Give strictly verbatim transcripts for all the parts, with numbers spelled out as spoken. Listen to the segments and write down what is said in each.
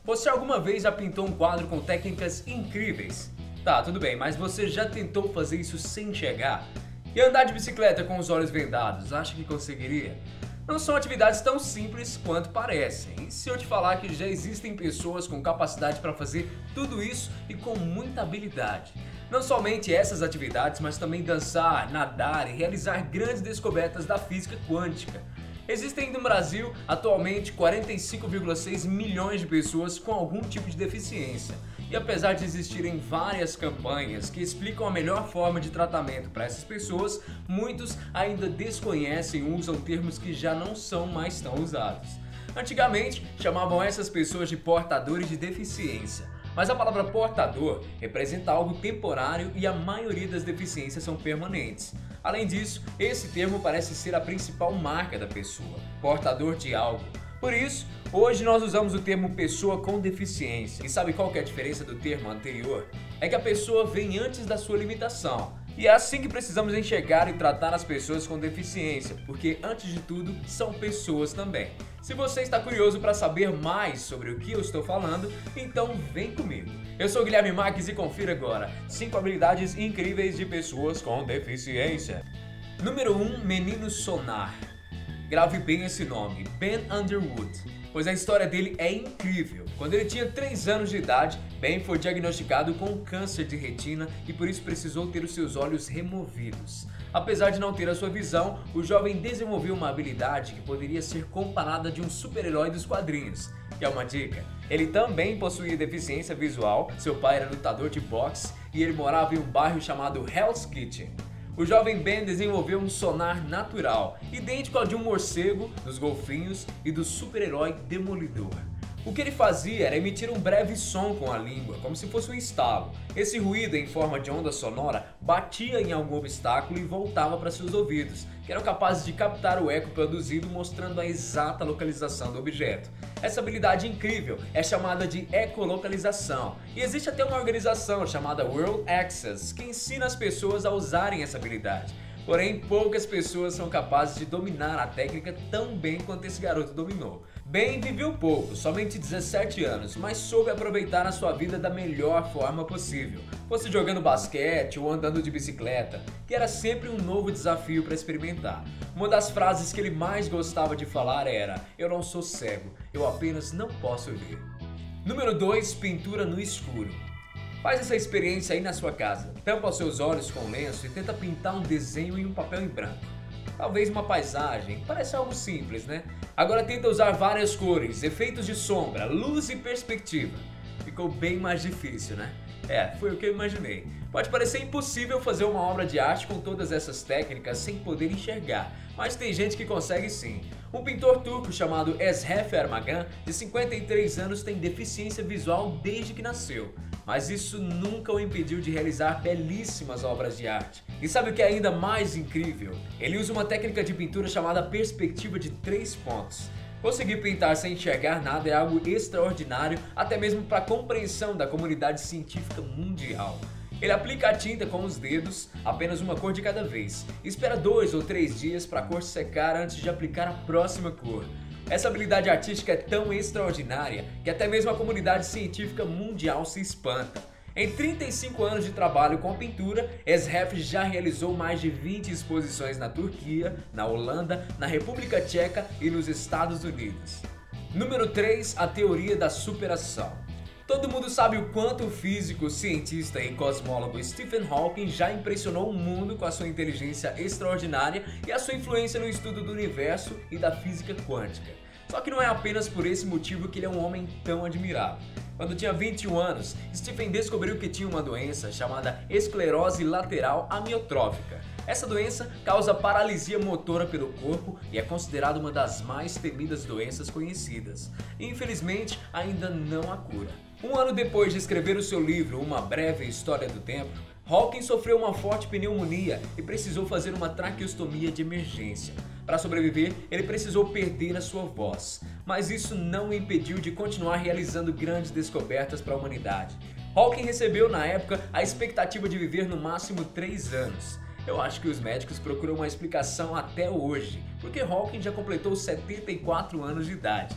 Você alguma vez já pintou um quadro com técnicas incríveis? Tá, tudo bem, mas você já tentou fazer isso sem enxergar? E andar de bicicleta com os olhos vendados, acha que conseguiria? Não são atividades tão simples quanto parecem. E se eu te falar que já existem pessoas com capacidade para fazer tudo isso e com muita habilidade? Não somente essas atividades, mas também dançar, nadar e realizar grandes descobertas da física quântica. Existem no Brasil atualmente quarenta e cinco vírgula seis milhões de pessoas com algum tipo de deficiência. E apesar de existirem várias campanhas que explicam a melhor forma de tratamento para essas pessoas, muitos ainda desconhecem ou usam termos que já não são mais tão usados. Antigamente, chamavam essas pessoas de portadores de deficiência, mas a palavra portador representa algo temporário e a maioria das deficiências são permanentes. Além disso, esse termo parece ser a principal marca da pessoa, portador de algo. Por isso, hoje nós usamos o termo pessoa com deficiência. E sabe qual que é a diferença do termo anterior? É que a pessoa vem antes da sua limitação. E é assim que precisamos enxergar e tratar as pessoas com deficiência, porque antes de tudo, são pessoas também. Se você está curioso para saber mais sobre o que eu estou falando, então vem comigo. Eu sou Guilherme Marques e confira agora cinco habilidades incríveis de pessoas com deficiência. Número um, Menino Sonar. Grave bem esse nome, Ben Underwood, pois a história dele é incrível. Quando ele tinha três anos de idade, Ben foi diagnosticado com câncer de retina e por isso precisou ter os seus olhos removidos. Apesar de não ter a sua visão, o jovem desenvolveu uma habilidade que poderia ser comparada de um super-herói dos quadrinhos. E é uma dica, ele também possuía deficiência visual, seu pai era lutador de boxe e ele morava em um bairro chamado Hell's Kitchen. O jovem Ben desenvolveu um sonar natural, idêntico ao de um morcego, dos golfinhos e do super-herói Demolidor. O que ele fazia era emitir um breve som com a língua, como se fosse um estalo. Esse ruído em forma de onda sonora batia em algum obstáculo e voltava para seus ouvidos, que eram capazes de captar o eco produzido, mostrando a exata localização do objeto. Essa habilidade incrível é chamada de ecolocalização, e existe até uma organização chamada World Access que ensina as pessoas a usarem essa habilidade. Porém, poucas pessoas são capazes de dominar a técnica tão bem quanto esse garoto dominou. Ben viveu pouco, somente dezessete anos, mas soube aproveitar a sua vida da melhor forma possível. Fosse jogando basquete ou andando de bicicleta, que era sempre um novo desafio para experimentar. Uma das frases que ele mais gostava de falar era: "Eu não sou cego, eu apenas não posso ver". Número dois, Pintura no escuro. Faz essa experiência aí na sua casa. Tampa os seus olhos com um lenço e tenta pintar um desenho em um papel em branco. Talvez uma paisagem, parece algo simples, né? Agora tenta usar várias cores, efeitos de sombra, luz e perspectiva. Ficou bem mais difícil, né? É, foi o que eu imaginei. Pode parecer impossível fazer uma obra de arte com todas essas técnicas sem poder enxergar, mas tem gente que consegue sim. Um pintor turco chamado Ezhef Ermagan, de cinquenta e três anos, tem deficiência visual desde que nasceu. Mas isso nunca o impediu de realizar belíssimas obras de arte. E sabe o que é ainda mais incrível? Ele usa uma técnica de pintura chamada perspectiva de três pontos. Conseguir pintar sem enxergar nada é algo extraordinário, até mesmo para a compreensão da comunidade científica mundial. Ele aplica a tinta com os dedos, apenas uma cor de cada vez. Espera dois ou três dias para a cor secar antes de aplicar a próxima cor. Essa habilidade artística é tão extraordinária que até mesmo a comunidade científica mundial se espanta. Em trinta e cinco anos de trabalho com a pintura, Ezhef já realizou mais de vinte exposições na Turquia, na Holanda, na República Tcheca e nos Estados Unidos. Número três, a teoria da superação. Todo mundo sabe o quanto o físico, cientista e cosmólogo Stephen Hawking já impressionou o mundo com a sua inteligência extraordinária e a sua influência no estudo do universo e da física quântica. Só que não é apenas por esse motivo que ele é um homem tão admirável. Quando tinha vinte e um anos, Stephen descobriu que tinha uma doença chamada esclerose lateral amiotrófica. Essa doença causa paralisia motora pelo corpo e é considerada uma das mais temidas doenças conhecidas. Infelizmente, ainda não há cura. Um ano depois de escrever o seu livro Uma Breve História do Tempo, Hawking sofreu uma forte pneumonia e precisou fazer uma traqueostomia de emergência. Para sobreviver, ele precisou perder a sua voz, mas isso não o impediu de continuar realizando grandes descobertas para a humanidade. Hawking recebeu na época a expectativa de viver no máximo três anos. Eu acho que os médicos procuram uma explicação até hoje, porque Hawking já completou setenta e quatro anos de idade.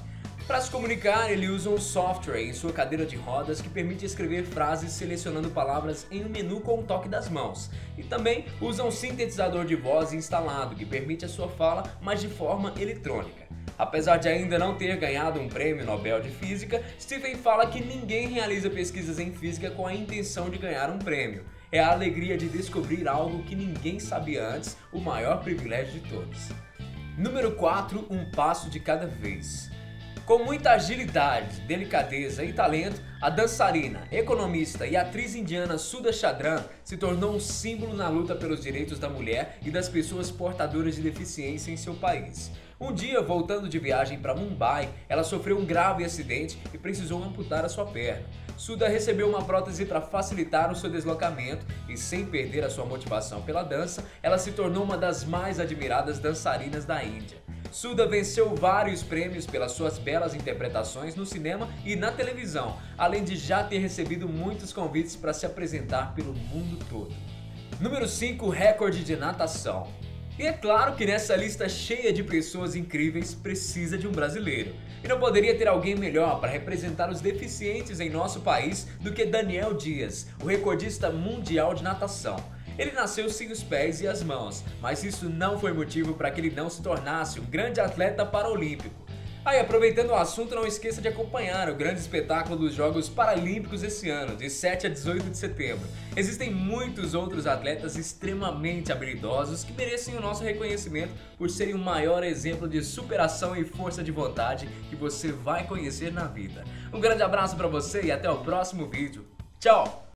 Para se comunicar, ele usa um software em sua cadeira de rodas que permite escrever frases selecionando palavras em um menu com o toque das mãos. E também usa um sintetizador de voz instalado que permite a sua fala, mas de forma eletrônica. Apesar de ainda não ter ganhado um prêmio Nobel de Física, Stephen fala que ninguém realiza pesquisas em física com a intenção de ganhar um prêmio. É a alegria de descobrir algo que ninguém sabia antes, o maior privilégio de todos. Número quatro. Um passo de cada vez. Com muita agilidade, delicadeza e talento, a dançarina, economista e atriz indiana Sudha Chandran se tornou um símbolo na luta pelos direitos da mulher e das pessoas portadoras de deficiência em seu país. Um dia, voltando de viagem para Mumbai, ela sofreu um grave acidente e precisou amputar a sua perna. Sudha recebeu uma prótese para facilitar o seu deslocamento e, sem perder a sua motivação pela dança, ela se tornou uma das mais admiradas dançarinas da Índia. Sudha venceu vários prêmios pelas suas belas interpretações no cinema e na televisão, além de já ter recebido muitos convites para se apresentar pelo mundo todo. Número cinco. Recorde de natação. E é claro que nessa lista cheia de pessoas incríveis precisa de um brasileiro. E não poderia ter alguém melhor para representar os deficientes em nosso país do que Daniel Dias, o recordista mundial de natação. Ele nasceu sem os pés e as mãos, mas isso não foi motivo para que ele não se tornasse um grande atleta paraolímpico. Aí, ah, aproveitando o assunto, não esqueça de acompanhar o grande espetáculo dos Jogos Paralímpicos esse ano, de sete a dezoito de setembro. Existem muitos outros atletas extremamente habilidosos que merecem o nosso reconhecimento por serem o maior exemplo de superação e força de vontade que você vai conhecer na vida. Um grande abraço para você e até o próximo vídeo. Tchau!